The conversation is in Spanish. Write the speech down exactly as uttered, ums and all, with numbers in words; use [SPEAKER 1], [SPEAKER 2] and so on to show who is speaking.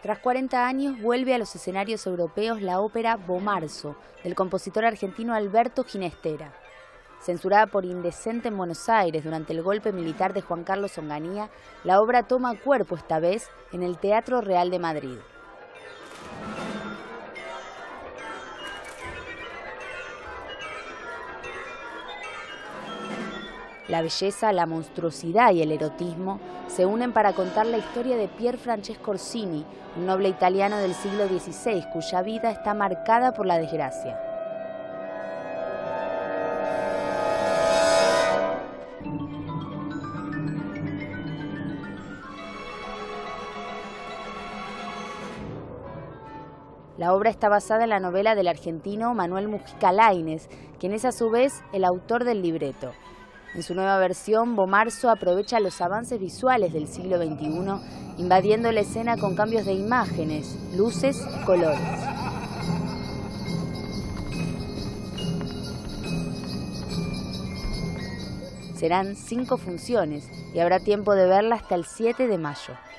[SPEAKER 1] Tras cuarenta años vuelve a los escenarios europeos la ópera Bomarzo, del compositor argentino Alberto Ginastera. Censurada por Indecente en Buenos Aires durante el golpe militar de Juan Carlos Onganía, la obra toma cuerpo esta vez en el Teatro Real de Madrid. La belleza, la monstruosidad y el erotismo se unen para contar la historia de Pier Francesco Orsini, un noble italiano del siglo dieciséis cuya vida está marcada por la desgracia. La obra está basada en la novela del argentino Manuel Mujica Lainez, quien es a su vez el autor del libreto. En su nueva versión, Bomarzo aprovecha los avances visuales del siglo veintiuno, invadiendo la escena con cambios de imágenes, luces y colores. Serán cinco funciones y habrá tiempo de verla hasta el siete de mayo.